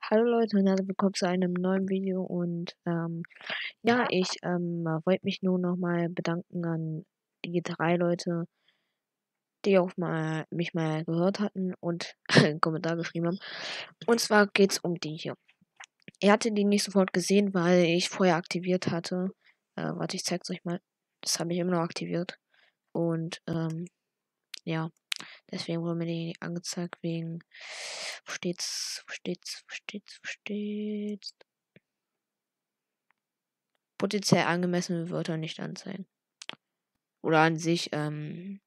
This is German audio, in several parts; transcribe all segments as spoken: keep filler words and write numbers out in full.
Hallo Leute und herzlich willkommen zu einem neuen Video und ähm, ja, ich ähm, wollte mich nur noch mal bedanken an die drei Leute, die auch mal mich mal gehört hatten und einen Kommentar geschrieben haben. Und zwar geht's um die hier. Ihr hattet die nicht sofort gesehen, weil ich vorher aktiviert hatte. Äh, warte, ich zeig's euch mal. Das habe ich immer noch aktiviert. Und ähm, ja, deswegen wurde mir die angezeigt wegen. Wo steht's? Wo steht's? Wo steht's? Wo steht's? Potenziell angemessene Wörter nicht anzeigen. Oder an sich, ähm,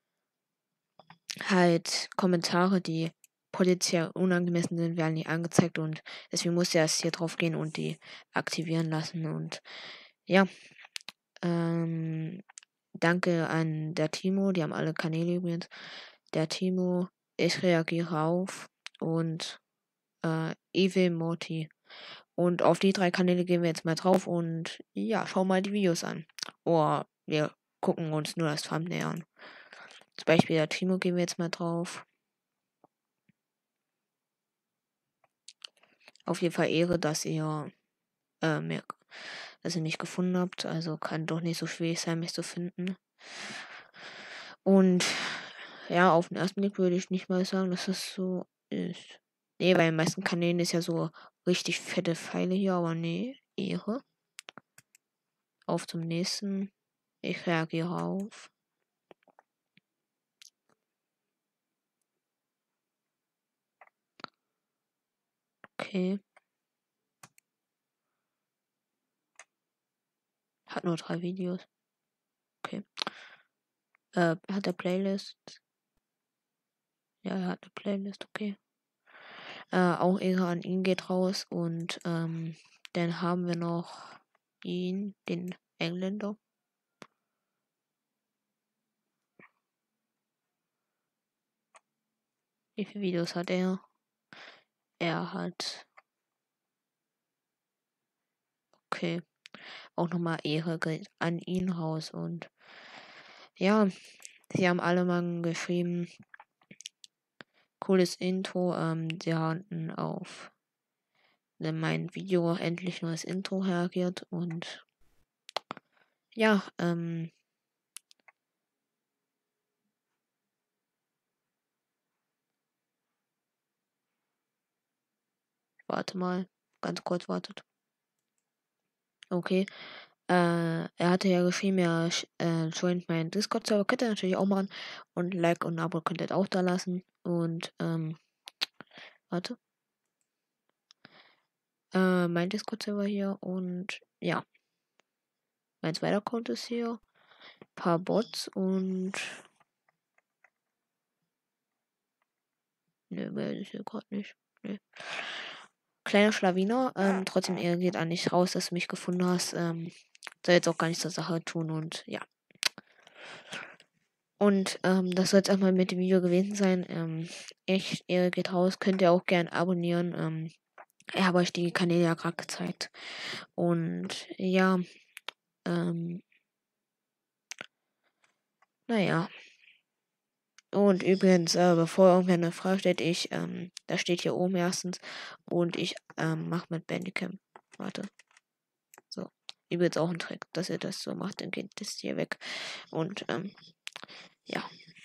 halt Kommentare, die potenziell unangemessen sind, werden nicht angezeigt und deswegen muss er erst hier drauf gehen und die aktivieren lassen. Und ja, ähm, danke an der Timo, die haben alle Kanäle übrigens. Der Timo, ich reagiere auf und äh, Evil Morty. Und auf die drei Kanäle gehen wir jetzt mal drauf und ja, schauen mal die Videos an. Oder wir gucken uns nur das Thumbnail an. Zum Beispiel der Timo gehen wir jetzt mal drauf. Auf jeden Fall Ehre, dass ihr äh, mir, dass ihr mich gefunden habt. Also kann doch nicht so schwierig sein, mich zu finden. Und ja, auf den ersten Blick würde ich nicht mal sagen, dass das so ist. Nee, bei den meisten Kanälen ist ja so richtig fette Pfeile hier, aber nee, Ehre. Auf zum nächsten. Ich reagiere auf. Okay. Hat nur drei Videos. Okay. Äh, hat er Playlist? Ja, er hat eine Playlist, okay. Äh, auch Ehre an ihn geht raus. Und ähm, dann haben wir noch ihn, den Engländer. Wie viele Videos hat er? Er hat. Okay. Auch nochmal Ehre geht an ihn raus. Und ja, sie haben alle mal geschrieben. Cooles Intro. Ähm, sie hatten auf mein Video endlich neues Intro reagiert. Und ja, ähm. Warte mal. Ganz kurz wartet. Okay. Äh, er hatte ja geschrieben, er äh, joint meinen Discord-Server. Könnt ihr natürlich auch machen. Und Like und ein Abo könnt ihr auch da lassen. Und, ähm, warte. Äh, mein Discord-Server hier. Und ja. Mein zweiter Account ist hier. Ein paar Bots und. Ne, mehr ist hier gerade nicht. Ne. Kleiner Schlawiner. Ähm, trotzdem, er geht an dich raus, dass du mich gefunden hast. Ähm, soll jetzt auch gar nichts zur Sache tun und ja. Und ähm, das soll jetzt erstmal mit dem Video gewesen sein. Ähm, echt, Ehre geht raus. Könnt ihr auch gern abonnieren. Ähm, ich habe euch die Kanäle ja gerade gezeigt. Und ja, ähm, naja. Und übrigens, äh, bevor irgendwer eine Frage stellt, ich, ähm, da steht hier oben erstens. Und ich ähm, mache mit Bandicam. Warte. So. Übrigens auch ein Trick, dass ihr das so macht, dann geht das hier weg. Und ähm, ja.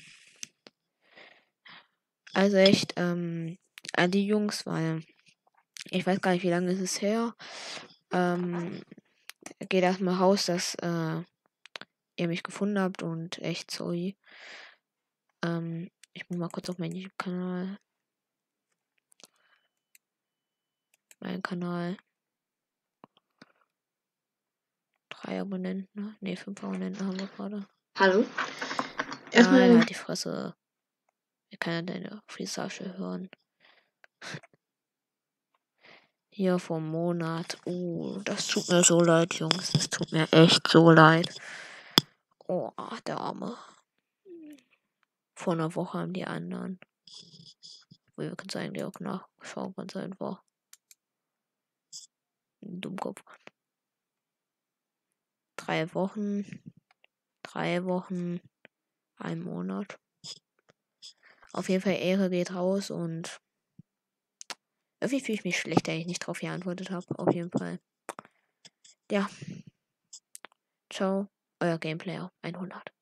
Also echt, ähm, an die Jungs, weil ich weiß gar nicht, wie lange ist es her. Ähm, geht erstmal raus, dass äh, ihr mich gefunden habt und echt sorry. Ähm, ich muss mal kurz auf meinen YouTube-Kanal. Mein Kanal. Drei Abonnenten. Ne, fünf Abonnenten haben wir gerade. Hallo? Nein, Erstmal halt die Fresse. Ich kann ja deine Frisage hören. Hier vom Monat. Oh, das tut mir so leid, Jungs. Das tut mir echt so leid. Oh, der Arme. Vor einer Woche haben die anderen. Wir können es eigentlich auch nachschauen, ganz einfach. Ein Dummkopf. Drei Wochen. Drei Wochen. Ein Monat. Auf jeden Fall Ehre geht raus und Irgendwie fühle ich mich schlecht, dass ich nicht drauf geantwortet habe. Auf jeden Fall. Ja. Ciao. Euer Gameplayer hundert.